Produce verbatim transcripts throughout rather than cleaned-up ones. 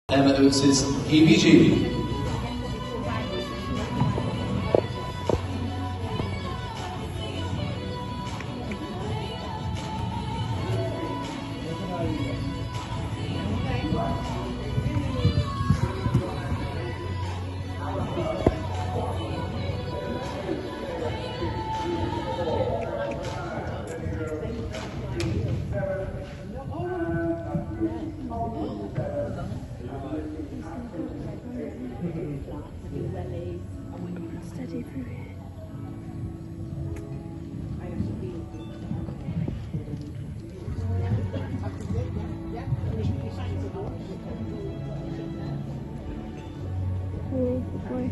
Emma Oates' Heebie Jeebie. Steady through here. Oh boy.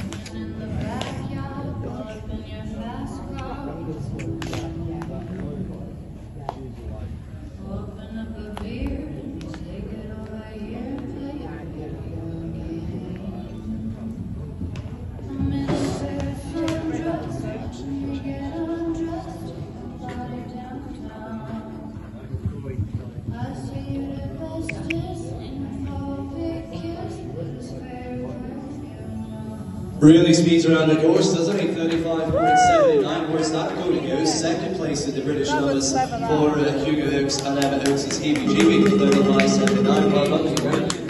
Open up a beer and take it over here. Play your game. I'm in a set from drugs. Watching you get undressed. Body downtown. I see you the bestest in phobic kiss. It's fair perfume. Really speeds around the course, doesn't he? thirty-five point seven nine. Where's that going to go? Second place in the British numbers for uh, Hugo Oakes and Emma Oates' Heebie Jeebie. thirty-five point seven nine. Well done, Hugo.